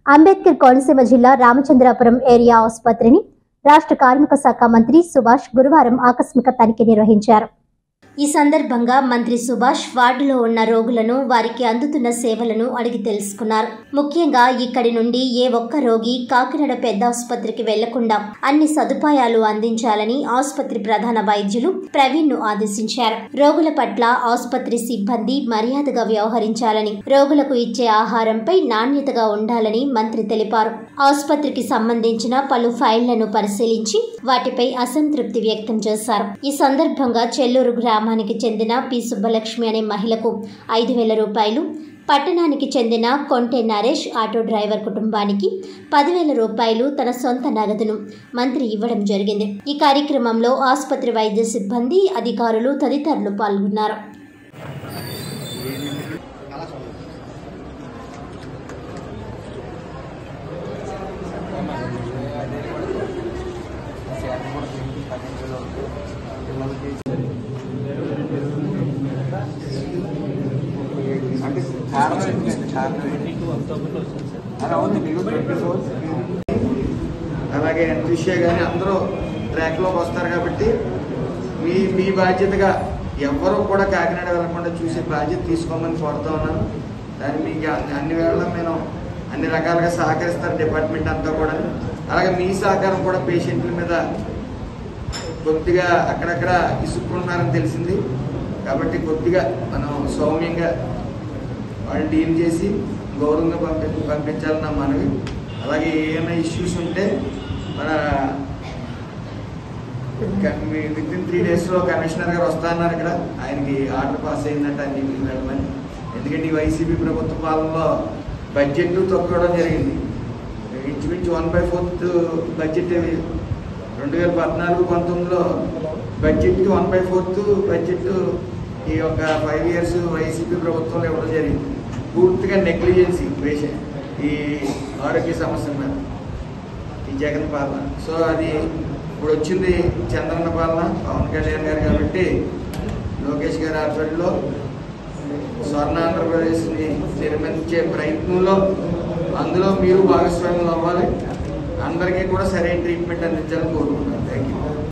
అంబేద్కర్ కోనసీమ జిల్లా రామచంద్రాపురం ఏరియా ఆసుపత్రిని రాష్ట్ర కార్మిక శాఖ మంత్రి సుభాష్ గురువారం ఆకస్మిక తనిఖీ నిర్వహించారు. ఈ సందర్భంగా మంత్రి సుభాష్ వార్డులో ఉన్న రోగులను, వారికి అందుతున్న సేవలను అడిగి తెలుసుకున్నారు. ముఖ్యంగా ఇక్కడి నుండి ఏ ఒక్క రోగి కాకినాడ పెద్ద ఆసుపత్రికి వెళ్లకుండా అన్ని సదుపాయాలు అందించాలని ఆసుపత్రి ప్రధాన వైద్యులు ప్రవీణ్ ను ఆదేశించారు. రోగుల పట్ల ఆసుపత్రి సిబ్బంది మర్యాదగా వ్యవహరించాలని, రోగులకు ఇచ్చే ఆహారంపై నాణ్యతగా ఉండాలని మంత్రి తెలిపారు. ఆసుపత్రికి సంబంధించిన పలు ఫైళ్లను పరిశీలించి వాటిపై అసంతృప్తి వ్యక్తం చేశారు. ఈ సందర్భంగా చెల్లూరు గ్రామానికి చెందిన పి సుబ్బలక్ష్మి అనే మహిళకు 5,000 రూపాయలు, పట్టణానికి చెందిన కొంటె నరేష్ ఆటో డ్రైవర్ కుటుంబానికి 10,000 రూపాయలు తన సొంత నగదును మంత్రి ఇవ్వడం జరిగింది. ఈ కార్యక్రమంలో ఆసుపత్రి వైద్య సిబ్బంది, అధికారులు తదితరులు పాల్గొన్నారు. అలాగే ఎన్టీసీ కానీ అందరూ ట్రాక్లోకి వస్తారు కాబట్టి మీ బాధ్యతగా ఎవరు కూడా కాకినాడ వెళ్లకుండా చూసే బాధ్యత తీసుకోమని కోరుతా ఉన్నాను. దాన్ని మీకు అన్ని వేళ నేను అన్ని రకాలుగా సహకరిస్తారు డిపార్ట్మెంట్ అంతా కూడా. అలాగే మీ సహకారం కూడా పేషెంట్ల మీద కొద్దిగా అక్కడక్కడ ఇసుక్కుంటున్నారని తెలిసింది కాబట్టి కొద్దిగా మనం సౌమ్యంగా వాళ్ళు డీల్ చేసి గౌరవంగా పంపించాలని నా మనవి. అలాగే ఏమైనా ఇష్యూస్ ఉంటే మన వితిన్ 3 daysలో కమిషనర్ గారు వస్తా అన్నారు. ఇక్కడ ఆయనకి ఆర్డర్ పాస్ అయిందంటే అన్ని వెళ్ళమని. ఎందుకంటే ఈ వైసీపీ ప్రభుత్వ పాలనలో బడ్జెట్ తొక్కడం జరిగింది. ఇంచుమించు 1/4 బడ్జెట్ 2014-19లో బడ్జెట్కి 1/4 బడ్జెట్ ఈ యొక్క 5 years వైసీపీ ప్రభుత్వంలో ఇవ్వడం జరిగింది. పూర్తిగా నెగ్లిజెన్సీ పేషెంట్ ఈ ఆరోగ్య సమస్యల మీద ఈ జగన్ పాలన. సో అది ఇప్పుడు వచ్చింది చంద్రన్న పాలన, పవన్ కళ్యాణ్ గారు కాబట్టి లోకేష్ గారి ఆధ్వర్యంలో స్వర్ణ ఆంధ్రప్రదేశ్ని నిర్మించే ప్రయత్నంలో అందులో మీరు భాగస్వామ్యం అవ్వాలి. అందరికీ కూడా సరైన ట్రీట్మెంట్ అందించాలని కోరుకుంటున్నాను. Thank you.